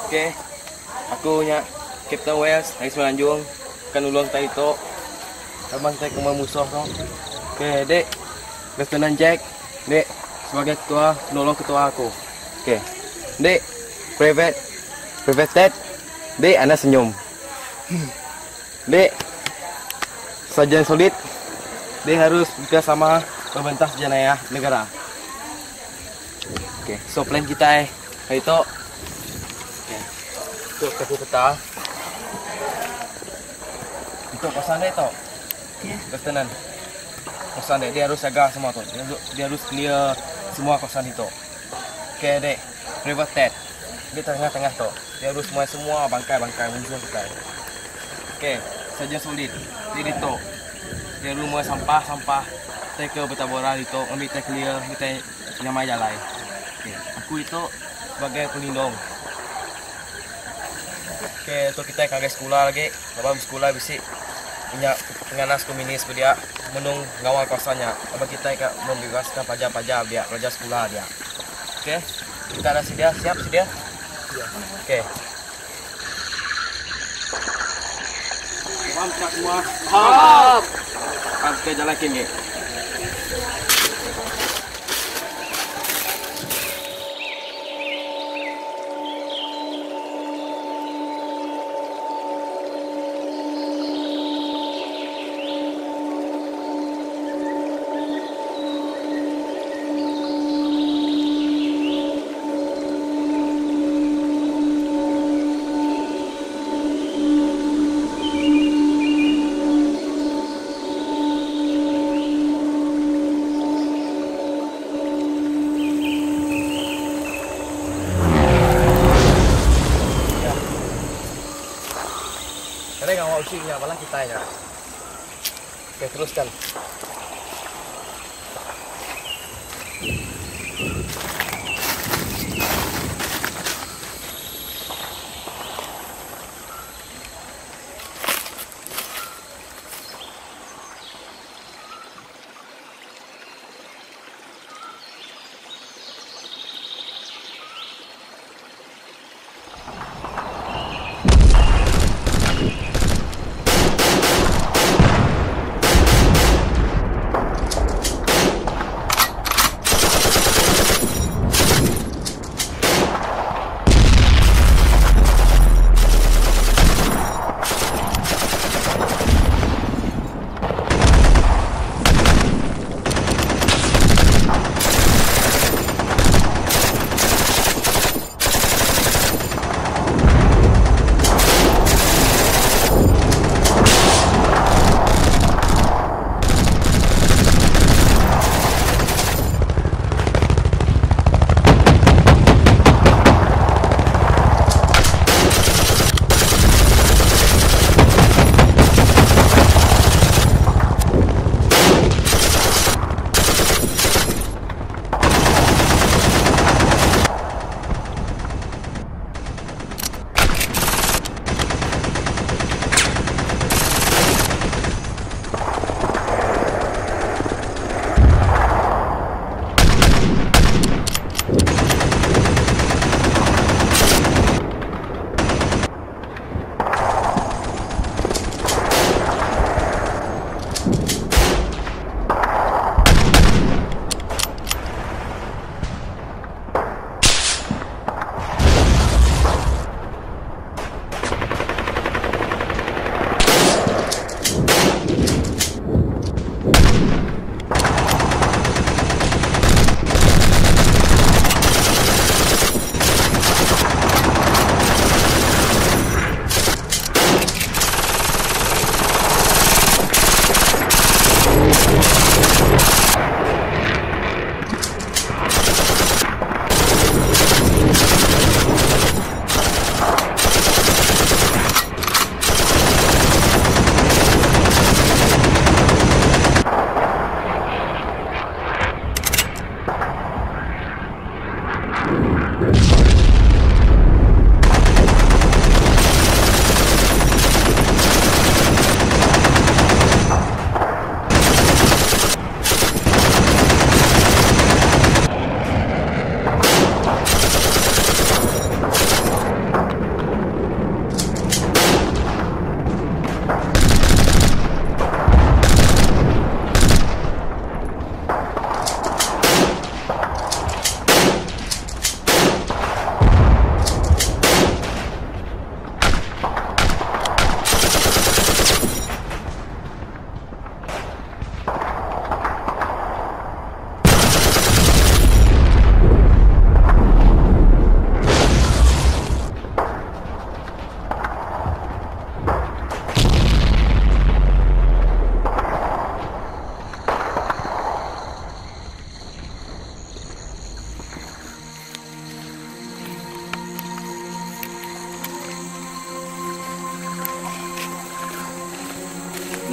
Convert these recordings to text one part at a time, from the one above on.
Okey. Aku nya Captain Wells dari Semenanjung akan nolong kita itu. Abang kita ke musuh tu. Okey, Dek. Lieutenant Jack, Dek, sebagai ketua, nolong ketua aku. Okey. Dek, Private Ted. Dek, anda senyum. Dek, Sarjan Solid. Dek harus bekerjasama pemerintah jenayah negara. Okey, so plan kita hari itu. Okey. Untuk kapu peta. Untuk kosan dia tu. Okey, Lieutenant. Kosan dia harus jaga semua tu. Dia harus clear semua kosan itu. Okey, Dek. Private Ted. Di tengah-tengah tu. Dia harus semua bangkai-bangkai musuh kita. Okey, Sarjan Solid. Dia itu. Dia rumah sampah. Kita ke bertaburan itu, ambil kita clear, kita nyamai jalan. Okey, aku itu sebagai pelindung. Okey, tu kita kagak sekolah lagi. Abang sekolah bisik punya penganas komunis dia menung ngawal kawasannya. Abang kita kan membebaskan pajak-pajak dia, pelajar sekolah dia. Okey, kita ada sedia, siap sedia? Siap. Okey. Paham tak semua? Paham. Okey, jalan kini. Sekarang awak usinya malah kita ya. Oke, teruskan.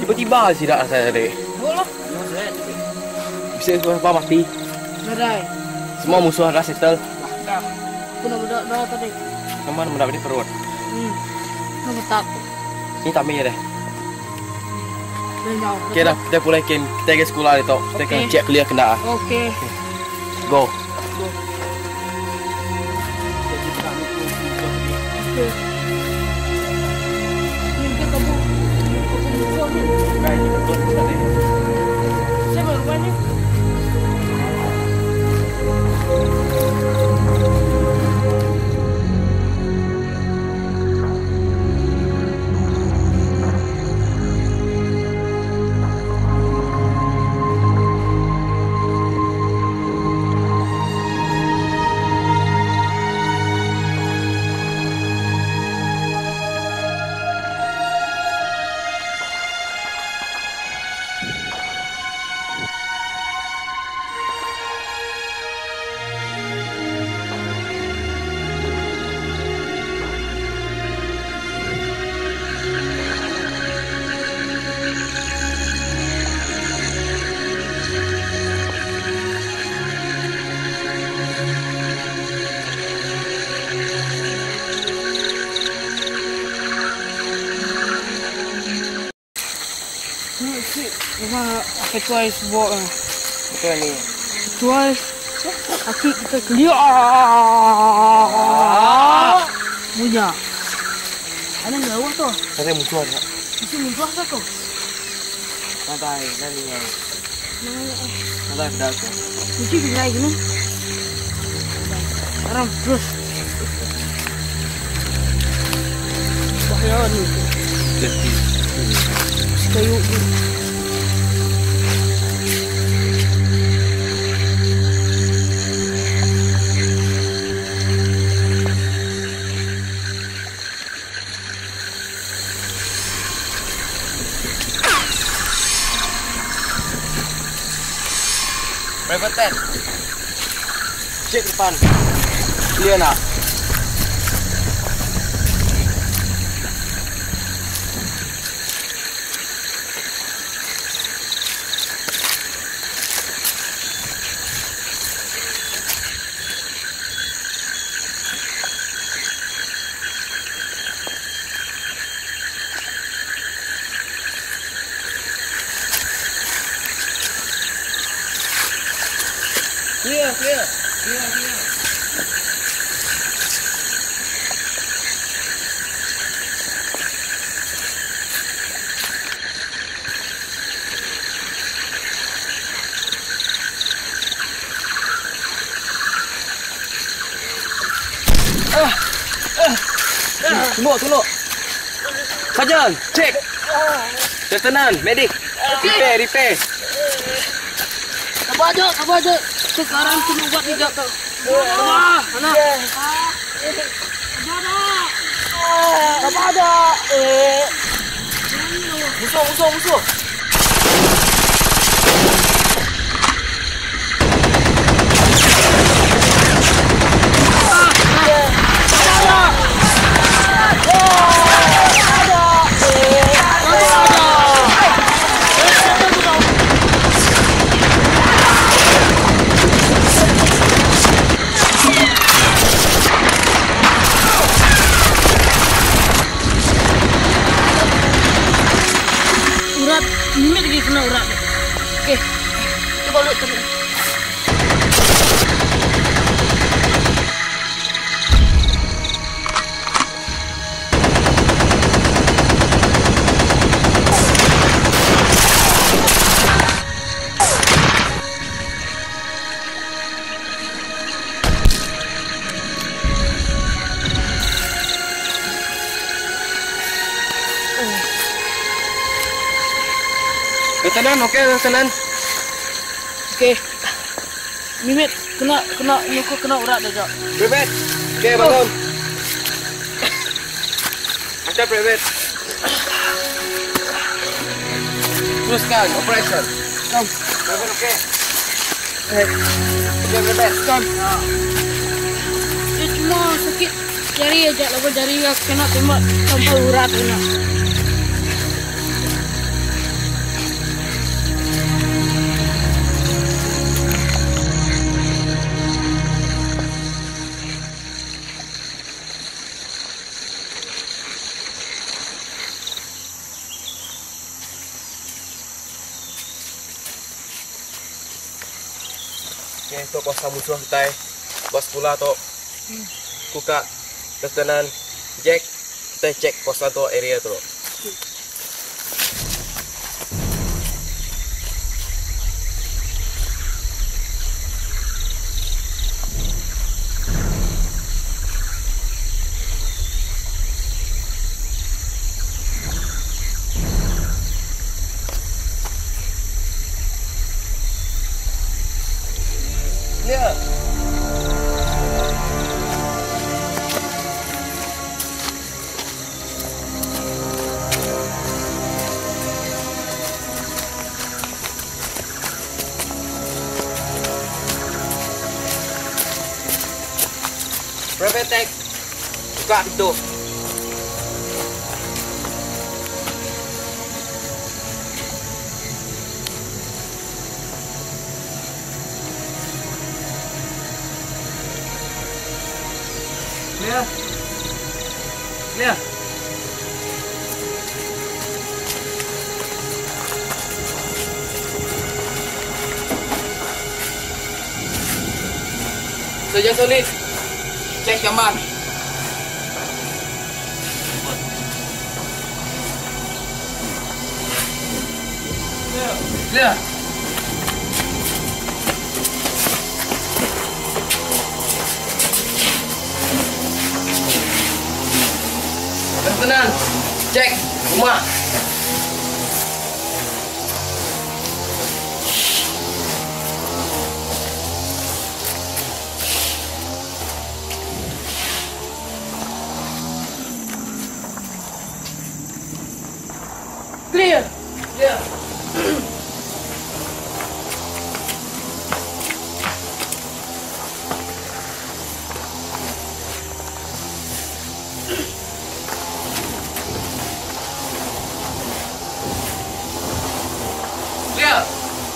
Tiba-tiba tidak saya dek. Boleh. Bisa apa mati? Nadai. Semua musuh dah settle. Dah. Aku nak berdoa tadi. Aman mendapat di perut. Nak betak. Ini tak ya deh. Benjau. Okay dah, kita pulai kita ke sekolah itu. Kita akan cek clear kena. Okey. Go. Okey. Ni kita kamu. Baik, betul tadi. Siapa rupanya? Pakai twice bawa Betul ni. twice aki kita clear punya ada nggak tu Saya muncul ada. itu muncul apa tu Nanti, nanti ya. Nanti dah tu. mesti kita lagi ni sekarang terus bahaya ni Jadi. kayu ni Repetan. Cek depan. Clear nak? Clear. Tunggu. Sajan, cek. Lieutenant, medic. Repair. Sabar je. Sekarang kena buat tidak tu. Wah, mana? Sabar dah. Musuh. Urat, ini lagi kena urat. Okey. Coba lu tu. Lieutenant. Okey. Mimit kena nyukur kena urat dah. Private. Okey, bangun. Ada private. Teruskan operation. Kom. Private okey. Okey, Private. kom. Dia cuma sakit jari aja, lepas jari kena tembak sampai urat kena. to kuasa musuh kita bos pula to kuka ketenan Jack kita cek kuasa to area tu. Clear. Private buka pintu. Clear. Clear. Saja solid. Cek gambar. Clear. Tenang, cek rumah. Clear. Ya. Clear.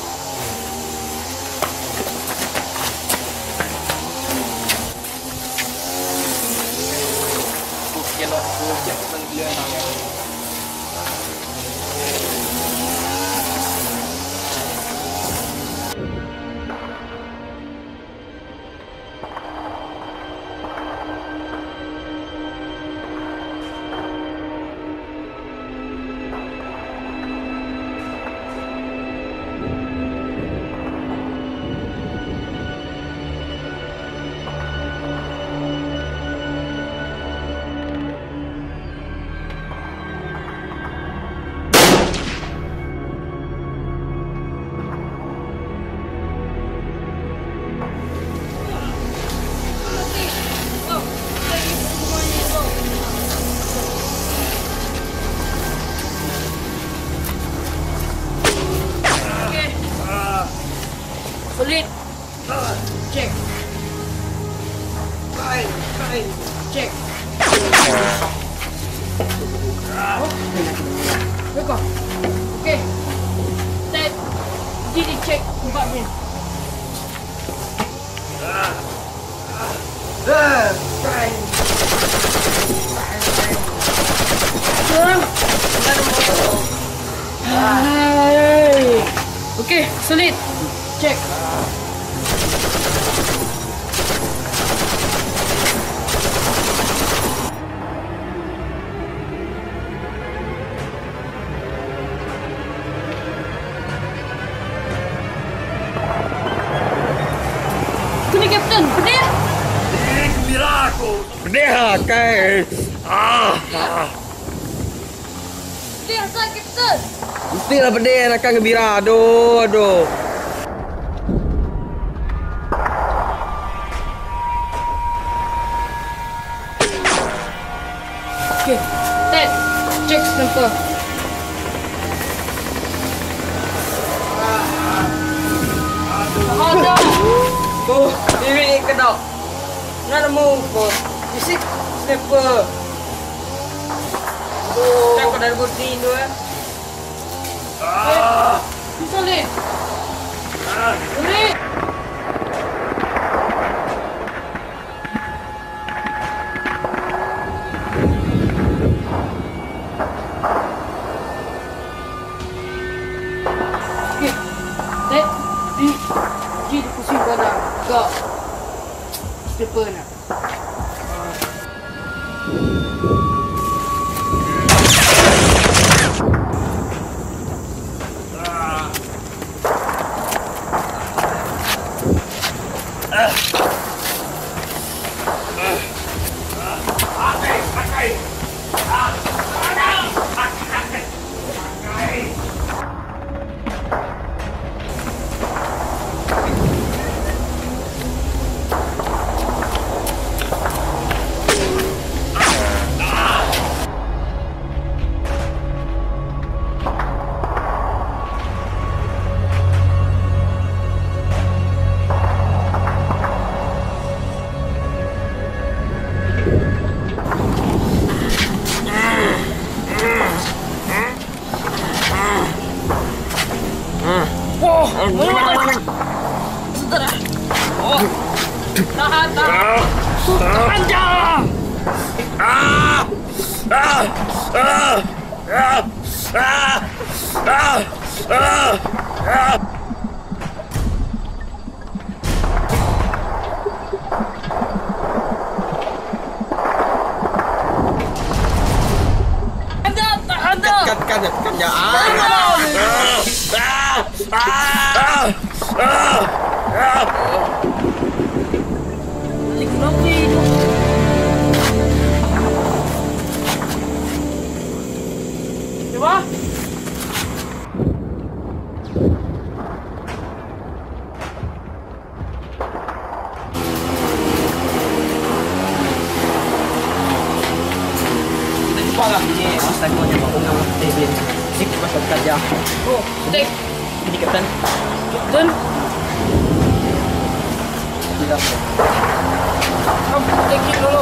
Solid. Check. Fine. Check. Record. Okay. Set. Jadi check tempatnya. Fine. Okay, solid. Check. Kuni Captain, pedih. Gembira aku. Pedih kai. Pedih asal Captain. Mestilah pedih nak gembira. Aduh. Okay, Ted, check sniper. Ada. Oh, ini kedok. Nak nemu kau. Bisik sniper. Oh, tak ada bukti tu Solid. Solid. Okay, Ted, di pusing pada. Go. newspaper nak. Tahan, tahan. Tahan dah. Kan ya. Coba. Wala, ini mas tayo niya makungang TV. Sik pasal kerja. Oh, take. Ini kapten. Kapten. Tidak. Kamu take dulu.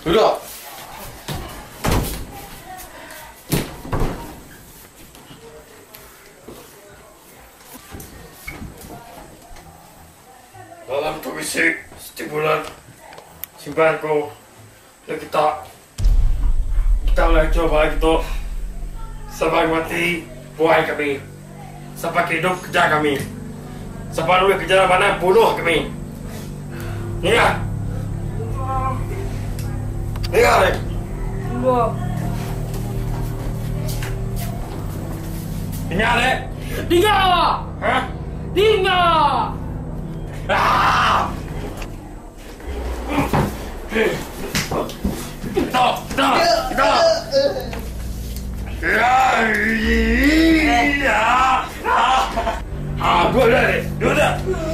Duduk. Dalam puisi stimulan simpanku, kita boleh coba gitu sampai mati buai kami, sampai hidup kerja kami, sampai lu kerja mana bunuh kami. Iya, iya deh. Iya deh. Tinggal! Hah? Tinggal! Ah! Stop! Stop! Stop! Dua dah, dua dah.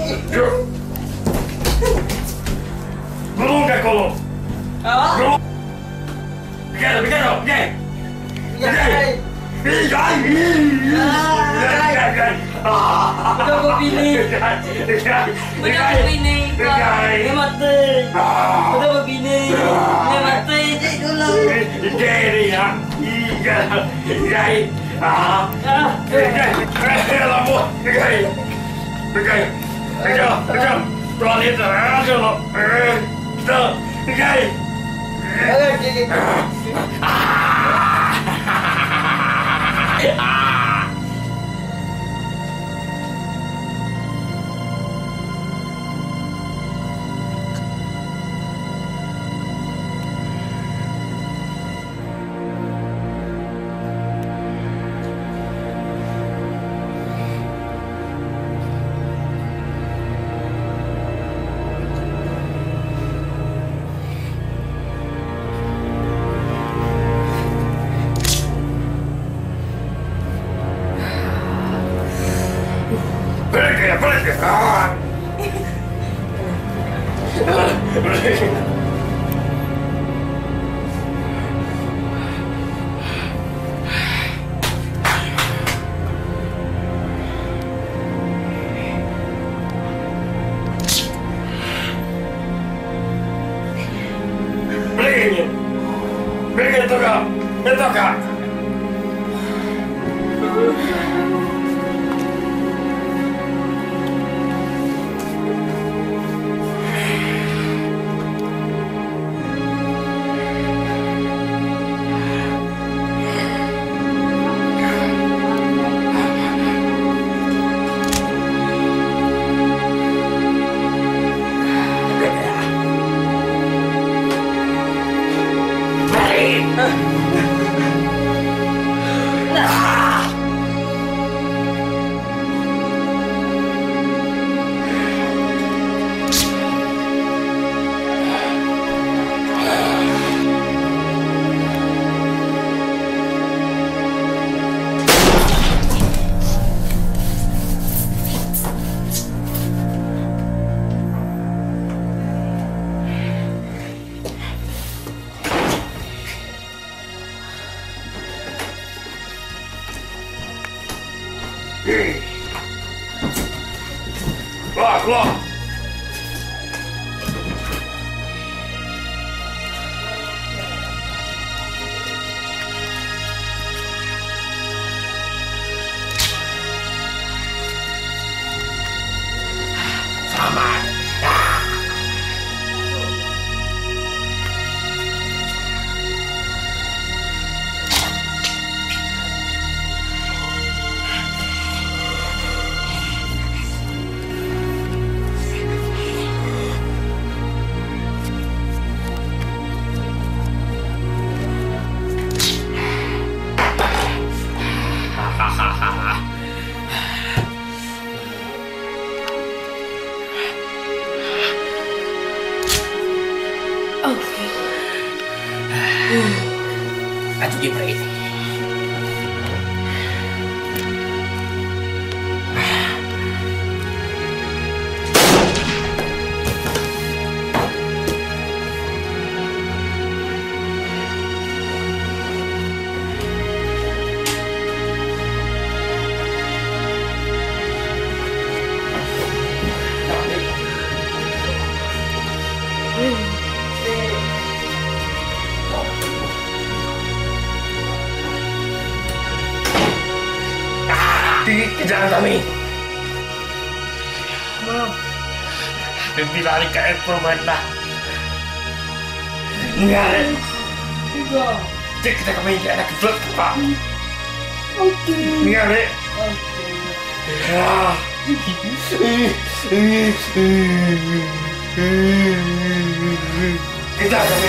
Gulung ke kolom. Gulung. Pergi, pergi, pergi. Pergi. Udah begini. Udah begini. Dia mati. Udah begini. Dia mati. Jadi dulu. Jadi ya. Jadi. Lama. Pergi. Pergi. Pergi. Pergi. Toilet aja lo. Pergi. Me toca. Keluar. Selamat. dengan kami. Bila ni kat airport dah. Enggak. Cek kita kami dia nak kebelet pak. Okey. Enggak dek. Kita kami.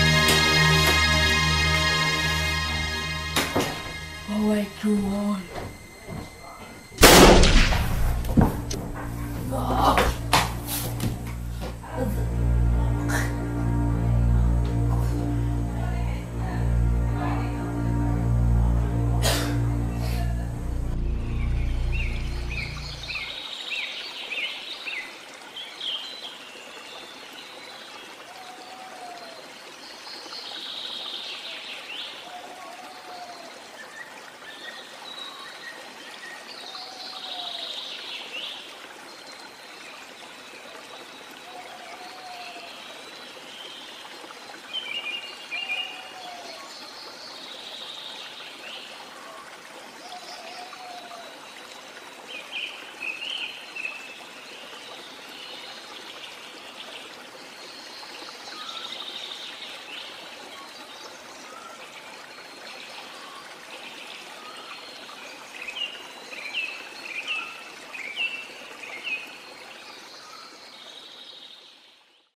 Oh my god.